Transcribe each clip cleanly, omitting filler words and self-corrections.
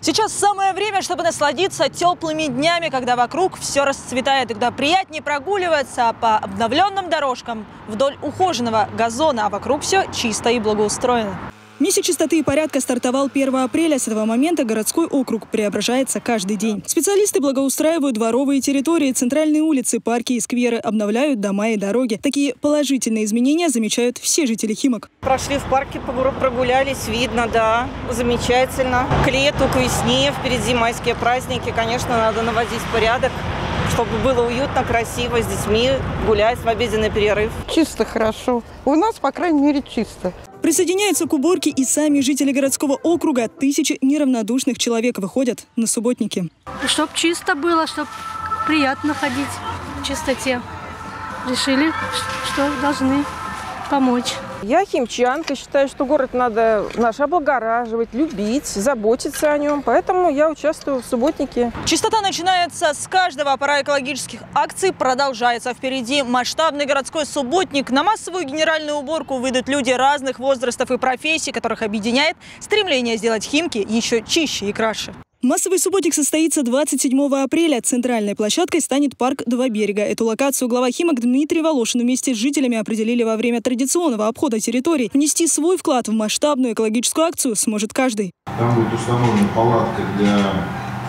Сейчас самое время, чтобы насладиться теплыми днями, когда вокруг все расцветает, и когда приятнее прогуливаться по обновленным дорожкам вдоль ухоженного газона, а вокруг все чисто и благоустроено. Месяц чистоты и порядка стартовал 1 апреля. С этого момента городской округ преображается каждый день. Специалисты благоустраивают дворовые территории, центральные улицы, парки и скверы, обновляют дома и дороги. Такие положительные изменения замечают все жители Химок. Прошли в парке, прогулялись, видно, да, замечательно. К лету, к весне, впереди майские праздники, конечно, надо наводить порядок, чтобы было уютно, красиво, с детьми гулять в обеденный перерыв. Чисто, хорошо. У нас, по крайней мере, чисто. Присоединяются к уборке и сами жители городского округа. Тысячи неравнодушных человек выходят на субботники. Чтоб чисто было, чтоб приятно ходить в чистоте. Решили, что должны помочь. Я химчанка, считаю, что город надо наш облагораживать, любить, заботиться о нем. Поэтому я участвую в субботнике. Чистота начинается с каждого, а пора экологических акций продолжается. Впереди масштабный городской субботник. На массовую генеральную уборку выйдут люди разных возрастов и профессий, которых объединяет стремление сделать Химки еще чище и краше. Массовый субботник состоится 27 апреля. Центральной площадкой станет парк «Два берега». Эту локацию глава Химок Дмитрий Волошин вместе с жителями определили во время традиционного обхода территорий. Внести свой вклад в масштабную экологическую акцию сможет каждый. Там будет установлена палатка для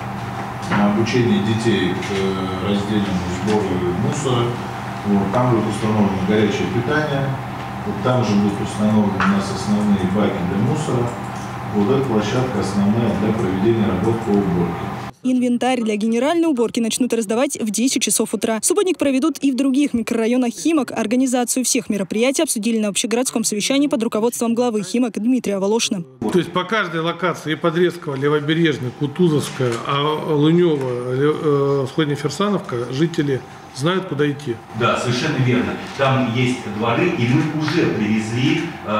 обучения детей к раздельному сбору мусора. Там будет установлено горячее питание. Там же будут установлены у нас основные баки для мусора. Вот эта площадка основная для проведения работ по уборке. Инвентарь для генеральной уборки начнут раздавать в 10 часов утра. Субботник проведут и в других микрорайонах Химок. Организацию всех мероприятий обсудили на общегородском совещании под руководством главы Химок Дмитрия Волошина. То есть по каждой локации, и Подрезковая, Левобережная, Кутузовская, Лунева, Сходня-Ферсановка, жители знают, куда идти. Да, совершенно верно. Там есть дворы, и мы уже привезли,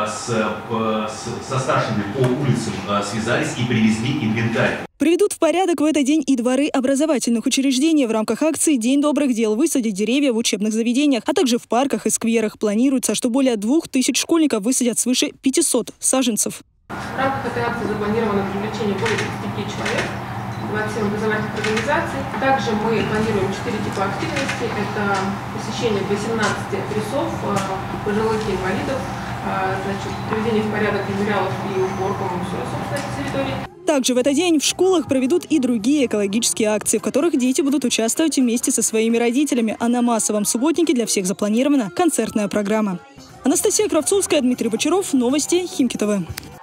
со старшими по улицам связались и привезли инвентарь. Приведут в порядок в этот день и дворы образовательных учреждений. В рамках акции «День добрых дел» высадить деревья в учебных заведениях, а также в парках и скверах. Планируется, что более 2000 школьников высадят свыше 500 саженцев. В рамках этой акции запланировано привлечение более 35 человек, 27 образовательных организаций. Также мы планируем 4 типа активности. Это посещение 18 адресов пожилых и инвалидов, приведение в порядок мемориалов и уборка мусора, собственно, территории. Также в этот день в школах проведут и другие экологические акции, в которых дети будут участвовать вместе со своими родителями. А на массовом субботнике для всех запланирована концертная программа. Анастасия Кравцовская, Дмитрий Бочаров. Новости Химки ТВ.